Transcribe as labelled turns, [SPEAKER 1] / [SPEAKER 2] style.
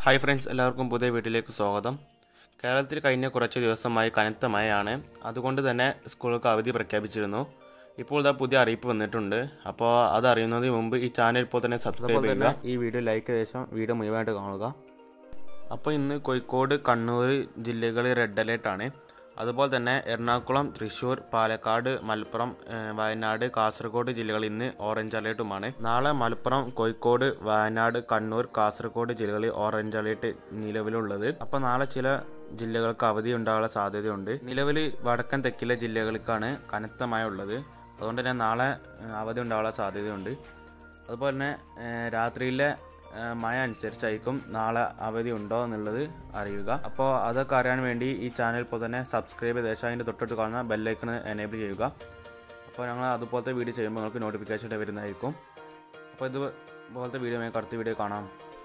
[SPEAKER 1] Hi friends, എല്ലാവർക്കും പുതിയ വീട്ടിലേക്ക് സ്വാഗതം. കേരളത്തിൽ കഴിഞ്ഞ കുറച്ച് ദിവസമായി കനത്ത മഴയാണ്. അതുകൊണ്ട് തന്നെ സ്കൂളുകൾക്ക് അവധി പ്രഖ്യാപിച്ചിരുന്നു. ഇപ്പോൾ ഇതാ പുതിയ അറിയിപ്പ് വന്നിട്ടുണ്ട്. അപ്പോൾ അത് അറിയുന്നതിന് മുമ്പ് ഈ ചാനൽ ഇപ്പോൾ തന്നെ സബ്സ്ക്രൈബ് ചെയ്യുക. ഈ വീഡിയോ ലൈക്ക് ചെയ്ത ശേഷം വീഡിയോ മുഴുവനായിട്ട് കാണുക. അപ്പോൾ ഇന്ന് കോഴിക്കോട്, കണ്ണൂർ ജില്ലകളിൽ റെഡ് അലേർട്ടാണ്. അതുപോലെ തന്നെ എറണാകുളം, തൃശ്ശൂർ, പാലക്കാട്, മലപ്പുറം, വയനാട്, കാസർഗോഡ് ജില്ലകളിൽ ഇന്ന് ഓറഞ്ച് അലേർട്ടുമാണ്. നാളെ മലപ്പുറം, കോഴിക്കോട്, വയനാട്, കണ്ണൂർ, കാസർഗോഡ് ജില്ലകളിൽ ഓറഞ്ച് അലേർട്ട് നിലവിലുള്ളത്. അപ്പോൾ നാളെ ചില ജില്ലകൾക്ക് അവധി ഉണ്ടാകാനുള്ള സാധ്യതയുണ്ട്. നിലവിൽ വടക്കൻ തെക്കിലെ ജില്ലകൾക്കാണ് കനത്ത മഴ ഉള്ളത്. അതുകൊണ്ട് തന്നെ നാളെ അവധി ഉണ്ടാകാനുള്ള സാധ്യതയുണ്ട്. അതുപോലെ തന്നെ രാത്രിയിലെ മഴ അനുസരിച്ചായിരിക്കും നാളെ അവധി ഉണ്ടോ എന്നുള്ളത് അറിയുക. അപ്പോൾ അതൊക്കെ അറിയാൻ വേണ്ടി ഈ ചാനൽ ഇപ്പോൾ തന്നെ സബ്സ്ക്രൈബ് ചെയ്ത് ശേഷം അതിൻ്റെ തൊട്ടടുത്ത് കാണുന്ന ബെല്ലൈക്കൺ എനേബിൾ ചെയ്യുക. അപ്പോൾ ഞങ്ങൾ അതുപോലത്തെ വീഡിയോ ചെയ്യുമ്പോൾ നിങ്ങൾക്ക് നോട്ടിഫിക്കേഷൻ വരുന്നതായിരിക്കും. അപ്പോൾ ഇതുപോലത്തെ വീഡിയോ അടുത്ത വീഡിയോ കാണാം.